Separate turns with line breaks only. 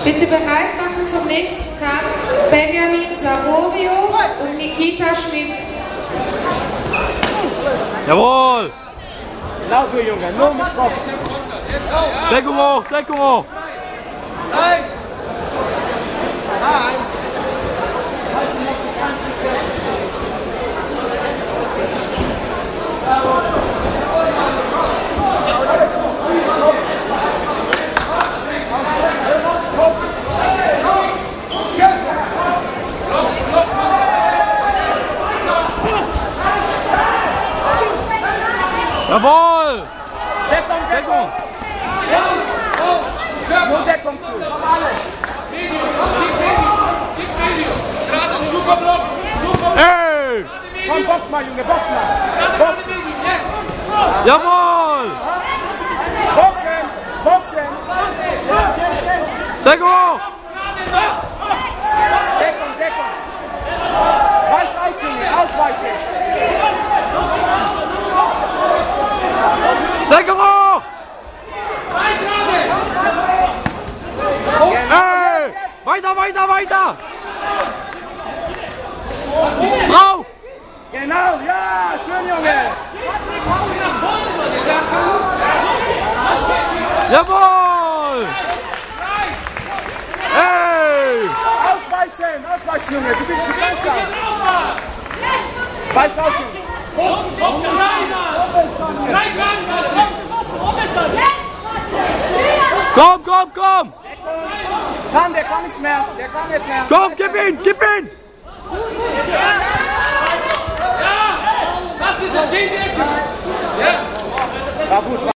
Bitte bereit machen zum nächsten Kampf Benjamin Savorio und Nikita Schmidt.
Jawohl!
Genau so, Junge, nur mit Kopf.
Deckung hoch, Deckung hoch!
Nein! Nein!
Jawohl!
Deckung, Deckung! Nur Deckung zu!
Hey!
Komm, box mal, Junge, box mal! Box!
Jawohl!
Boxen! Boxen!
Deckung hoch!
Deckung, Deckung! Weich aus, Junge, ausweichen!
Deckung hoch! Hey! Weiter, weiter, weiter! Drauf!
Genau, ja, schön, Junge!
Jawohl! Hey!
Ausweichen, ausweichen, Junge, du bist begrenzt aus! Weich aus, Junge!
Komm, komm, komm!
Der kann nicht mehr, der kann nicht mehr!
Komm, gib ihn, gib ihn!
Das ist das Ding,
War gut.